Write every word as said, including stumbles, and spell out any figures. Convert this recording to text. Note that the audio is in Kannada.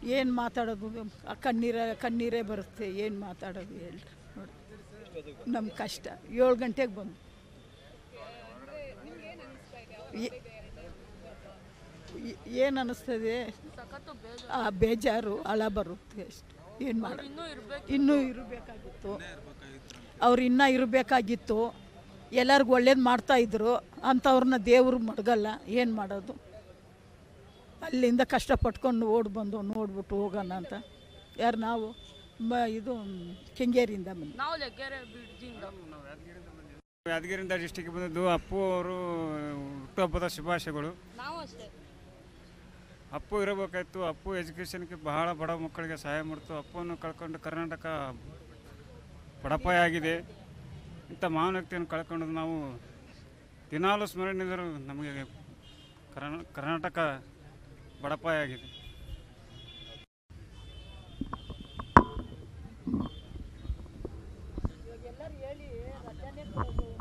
ಏನು ಮಾತಾಡೋದು, ಕಣ್ಣೀರ ಕಣ್ಣೀರೇ ಬರುತ್ತೆ. ಏನು ಮಾತಾಡೋದು ಹೇಳ್ರಿ ನೋಡಿ, ನಮ್ಮ ಕಷ್ಟ. ಏಳು ಗಂಟೆಗೆ ಬಂದು ಏನು ಅನ್ನಿಸ್ತದೆ, ಆ ಬೇಜಾರು ಹಳ ಬರುತ್ತೆ ಅಷ್ಟು. ಏನು ಮಾಡ, ಇನ್ನೂ ಇರಬೇಕಾಗಿತ್ತು, ಅವ್ರು ಇನ್ನೂ ಇರಬೇಕಾಗಿತ್ತು. ಎಲ್ಲರಿಗೂ ಒಳ್ಳೇದು ಮಾಡ್ತಾಯಿದ್ರು ಅಂಥವ್ರನ್ನ ದೇವರು ಮಡಗಲ್ಲ. ಏನು ಮಾಡೋದು, ಅಲ್ಲಿಂದ ಕಷ್ಟಪಟ್ಕೊಂಡು ಓಡಿ ಬಂದು ನೋಡ್ಬಿಟ್ಟು ಹೋಗೋಣ ಅಂತ. ಯಾರು ನಾವು ಬ ಇದು ಕೆಂಗೇರಿಯಿಂದ ಬಂದು ನಾವು ಯಾದಗಿರಿಯಿಂದ ಡಿಸ್ಟಿಕ್ಗೆ ಬಂದಿದ್ದು. ಅಪ್ಪು ಅವರು ಹುಟ್ಟುಹಬ್ಬದ ಶುಭಾಶಯಗಳು. ನಾವು ಅಷ್ಟೇ, ಅಪ್ಪು ಇರಬೇಕಾಯ್ತು. ಅಪ್ಪು ಎಜುಕೇಷನ್ಗೆ ಬಹಳ ಬಡ ಮಕ್ಕಳಿಗೆ ಸಹಾಯ ಮಾಡ್ತು. ಅಪ್ಪನ್ನು ಕಳ್ಕೊಂಡು ಕರ್ನಾಟಕ ಬಡಪಾಯ ಆಗಿದೆ. ಇಂಥ ಮಹಾನ್ ವ್ಯಕ್ತಿಯನ್ನು ಕಳ್ಕೊಂಡು ನಾವು ದಿನಾಲು ಸ್ಮರಣೆದರು. ನಮಗೆ ಕರ್ನಾಟಕ ಬಡಪಾಯ ಆಗಿದೆ. ಎಲ್ಲರೂ ಹೇಳಿ ರಜಾನೇ ಕೊಡೋದು.